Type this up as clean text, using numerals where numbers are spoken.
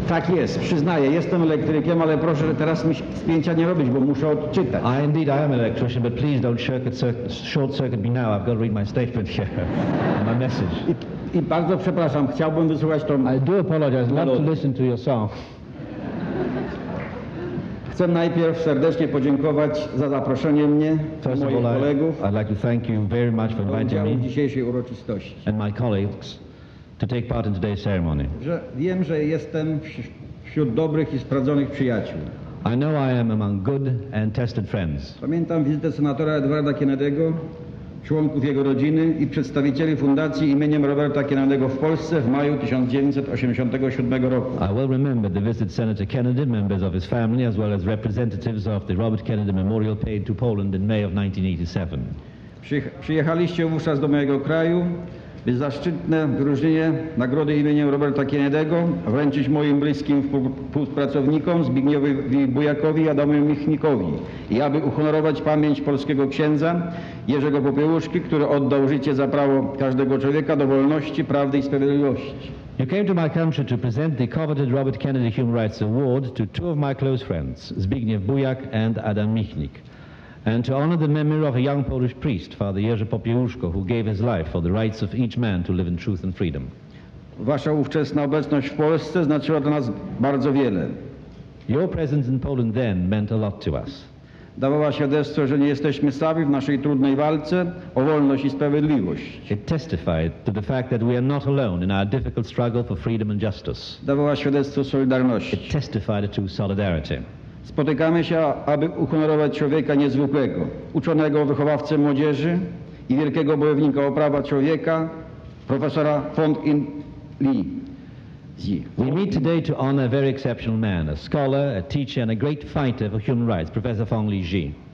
Tak jest, przyznaję, jestem elektrykiem, ale proszę teraz mi spięcia nie robić, bo muszę odczytać. Indeed, I am an electrician, but please don't short circuit me now. I've got to read my statement here, my message. I bardzo przepraszam, chciałbym wysłuchać tą... I do apologize. I'd love to listen to your song. Chcę najpierw serdecznie podziękować za zaproszenie mnie, First of moich all, kolegów, I'd like to thank you very much for do inviting udziału w me dzisiejszej uroczystości. and my colleagues to take part in today's ceremony. Wiem, że jestem wśród dobrych i sprawdzonych przyjaciół. I know I am among good and tested friends. Pamiętam wizytę senatora Edwarda Kennedy'ego, członków jego rodziny i przedstawicieli Fundacji imieniem Roberta Kennedy'ego w Polsce w maju 1987 roku. I will remember the visit Senator Kennedy, members of his family, as well as representatives of the Robert Kennedy Memorial paid to Poland in May of 1987. Przyjechaliście wówczas do mojego kraju, by zaszczytne wyróżnienie nagrody imieniem Roberta Kennedy'ego wręczyć moim bliskim współpracownikom Zbigniewowi Bujakowi i Adamowi Michnikowi i aby uhonorować pamięć polskiego księdza Jerzego Popiełuszki, który oddał życie za prawo każdego człowieka do wolności, prawdy i sprawiedliwości. You came to my country to present the coveted Robert Kennedy Human Rights Award to two of my close friends, Zbigniew Bujak and Adam Michnik, and to honor the memory of a young Polish priest, Father Jerzy Popiełuszko, who gave his life for the rights of each man to live in truth and freedom. Wasza ówczesna obecność w Polsce znaczyła dla nas bardzo wiele. Your presence in Poland then meant a lot to us. Dawała świadectwo, że nie jesteśmy sami w naszej trudnej walce o wolność i sprawiedliwość. It testified to the fact that we are not alone in our difficult struggle for freedom and justice. Dawała świadectwo solidarności. It testified to solidarity. Spotykamy się, aby uhonorować człowieka niezwykłego, uczonego, wychowawcę młodzieży i wielkiego bojownika o prawa człowieka, profesora Fong In Lee. We meet today to honor a very exceptional man, a scholar, a teacher, and a great fighter for human rights, Professor Fong Li Ji.